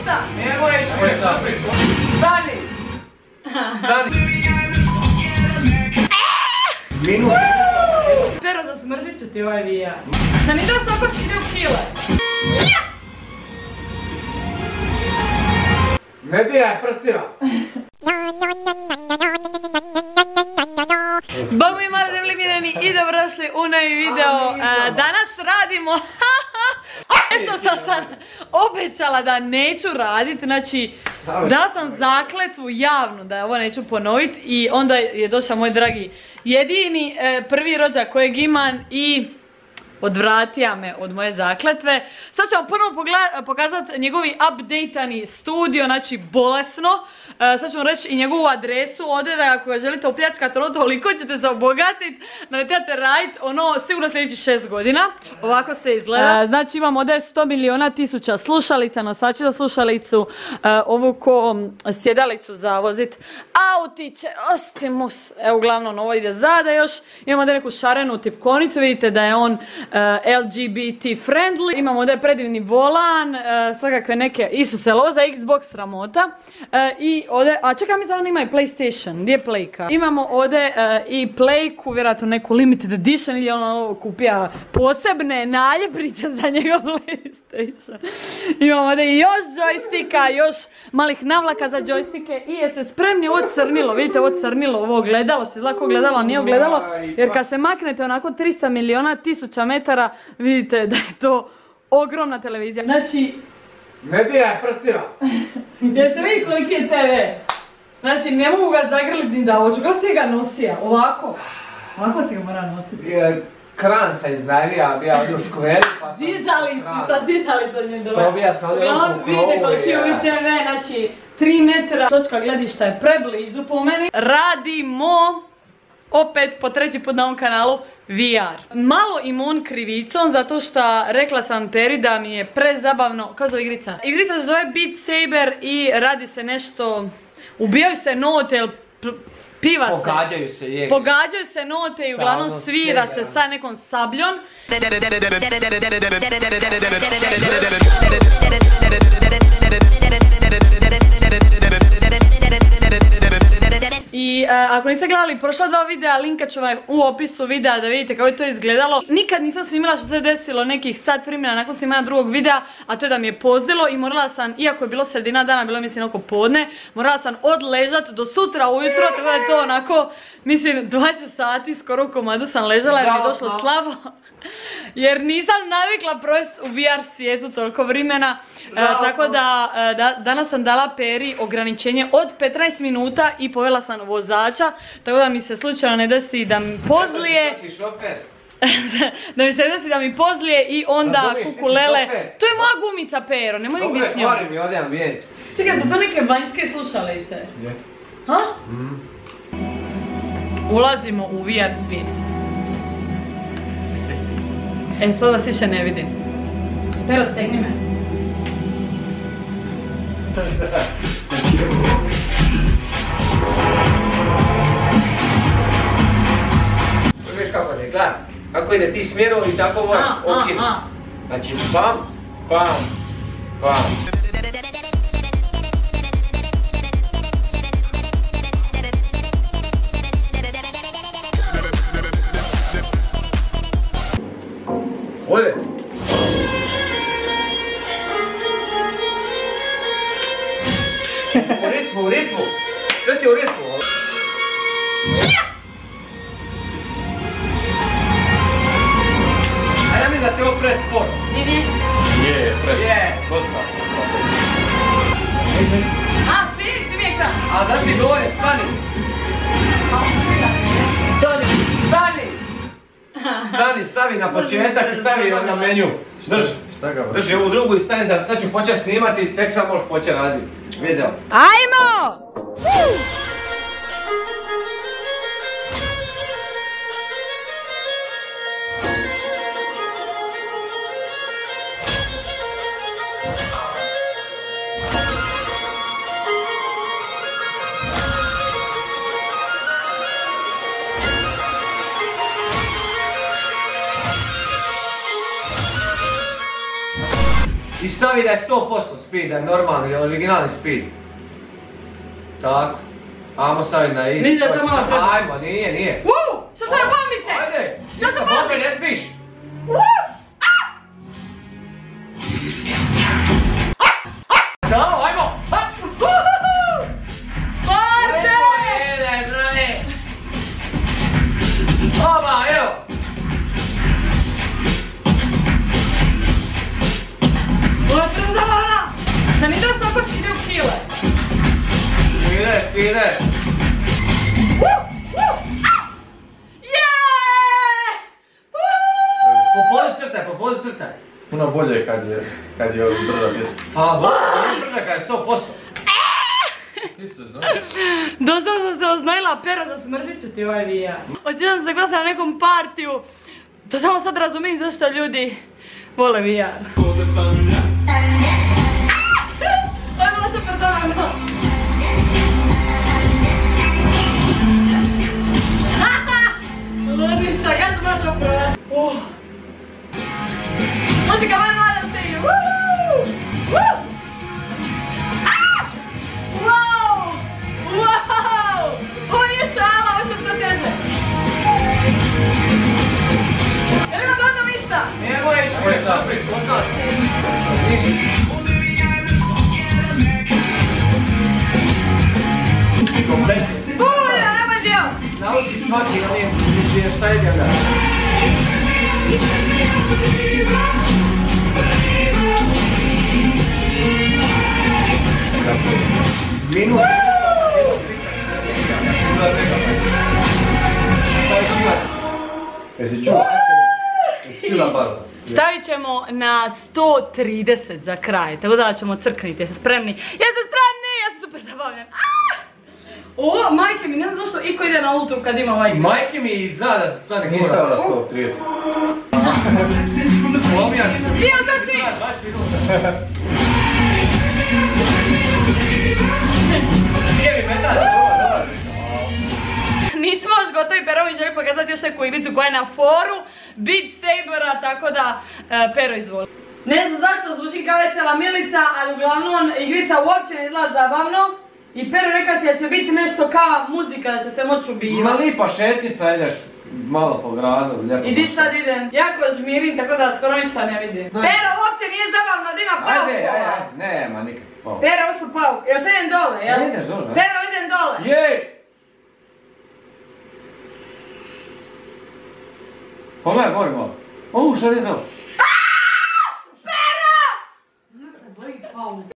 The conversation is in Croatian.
ništa! Nemoj ništa! Stani! Stani! Minut! Pero zasmrdit ću ti ovaj VR. Sam ideo svako ti ide u kile. Ne bijaj prstima! Bog mi mali demlimirani i dobrošli u novi video. Danas radimo nešto što sam obećala da neću raditi. Znači, dala sam zakletvu javno da ovo neću ponoviti. I onda je došao moj dragi jedini prvi rođak kojeg imam i odvratija me od moje zakletve. Sad ću vam ponovno pokazati njegovi updateani studio, znači bolesno. Sad ću vam reći i njegovu adresu ovdje, da ako ga želite opljačkati toliko ćete se obogatiti, da ne trebate raditi ono sigurno sljedećih 6 godina. Ovako se izgleda. Znači imam ovdje 100 miliona tisuća slušalica, nosači za slušalicu, ovu ko sjedalicu za vozit autiće, ostimus. Evo uglavnom ovo ide zada još. Imamo ovdje neku šarenu tipkonicu, vidite da je on LGBT friendly. Imamo ovdje predivni volan, svakakve neke Isuse loza, Xbox sramota. I ovdje, a čekaj mi za on ima i PlayStation, gdje je Playka? Imamo ovdje i Playku, vjerojatno neku limited edition ili ono kupija posebne naljepnice za njegov PlayStation. Imamo ovdje i još joysticka, još malih navlaka za joystike i jeste spremni ovo crnilo, vidite ovo crnilo, ovo gledalo, što je zlako gledalo, a nije ogledalo, jer kad se maknete onako 300 miliona tisuća metara, vidite da je to ogromna televizija. Znači, ne bijaj prstima! jeste vidi koliki je TV? Znači, ne mogu ga zagrliti ni da hoću. Kako si ga nosija? Ovako? Ovako si ga mora nositi. Kran sam iznajmija, bija ovdje u škveri pa sam... Dizalica nje dole. Probija sam ovdje u krovu. Vidite koliki je ovaj TV, znači 3 metra. Točka gledišta je preblizu po meni. Radimo opet po treći put na ovom kanalu VR. Malo imun krivicom zato što rekla sam Peri da mi je prezabavno. Kako zove igrica? Igrica se zove Beat Saber i radi se nešto... Ubijaju se note, piva se. Pogađaju se, je. Pogađaju se note i uglavnom svira se sa nekom sabljom. I ako niste gledali prošla 2 videa, linka ću vam u opisu videa da vidite kako je to izgledalo. Nikad nisam snimila što se desilo nekih sat vremena nakon snimanja drugog videa, a to je da mi je pozlilo i morala sam, iako je bilo sredina dana, bilo mislim oko podne, morala sam odležat do sutra ujutro, tako da je to onako, mislim 20 sati skoro u komadu sam ležala jer mi je došlo slabo. Jer nisam navikla provesti u VR svijetu toliko vremena, tako da danas sam dala Peri ograničenje od 15 minuta i povela sam vozača, tako da mi se slučajno ne desi da mi pozlije. Da mi se ne desi da mi pozlije i onda kukulele. To je moja gumica, Pero, nemoj nigdje s njom. Čekaj, su to neke vanjske slušalice? Ha? Ulazimo u VR svijet. Sad vas više ne vidim. Pero, stegni me. Viš kako ne, gledaj. Kako ide ti smjerom i tako vas okinu. Znači, pam, pam, pam. Ovdje! U ritmu! Sve ti u ritmu! A ja mislim da ti ovo presport. Nije. Je, presport. Dosta. Svi mi ekran. A zato ti govorim, stani! Stani, stavi na početak i stavi na menju. Drži ovu drugu i stani da sad ću početi snimati, tek sad možeš početi raditi video. Ajmo! I stavi da je 100% speed, da je normalni, originalni speed. Tako. Ajmo staviti na isti. Mislim da to malo treba. Ajmo, nije. Što su ove bombice? Ajde! Što su bombe, bombice? ne smiš! Dao, ajmo! Marče! Oba, evo! Ovo je prezavana! Sam ideo svako ide u kile. Spide! Popodi crtaj! Puno bolje kad je brza pjesma. Pa, bolje brza kad je 100%. Ti se znaš. Doslovno sam se oznojila, pero za smrdit ću ti ovaj vija. Osjećam se glasa na nekom partiju. Totalno sad razumijem zašto ljudi vole VR. Ovo je bilo super zabavno. Lunica, kad ću baš to provati? Muzika moja mlada stoji. Wow! Ovo nije šala, ovo se proteže. Jel ima godno mista? Evo je što je zaprit, poznat. Fulja, nema dio! Nauči svaki onim gdje šta ide da. Minut 360. Jesi čuo? Jesi čula bar? Stavit ćemo na 130 za kraj, tako da ćemo crkniti. Jeste spremni? Jeste spremni? Ja sam super zabavljen. O, majke mi, ne znam zašto Iko ide na ultru kad ima ovaj igra. Majke mi i zna da se stane Nije stao na 130. Slomijan se. Bio sam ti! 20 minuta. Nije mi metal, dobar. Nismo još gotovi, Pero mi želi pokazati još neku igricu koja je na foru Beat Sabera, tako da Pero izvoli. Ne znam zašto zvučim kao vesela Milica, ali uglavnom igrica uopće ne izgleda zabavno. I Pero rekao si da će biti nešto kao muzika, da će se moći Ima ubivati. lipa šetnica, ideš malo po gradu, lijepo. I di sad idem? Jako žmirim, tako da skoro ništa ne vidim. Pero, uopće nije zabavno da ima paukova. Ajde, nema nikak pauk. Pero, ovo su pauk. Jel se idem dole, jel? Ne ideš dole, ne? Pero, idem dole. Jej! Pogledaj, gori malo. Šta je to? Pero!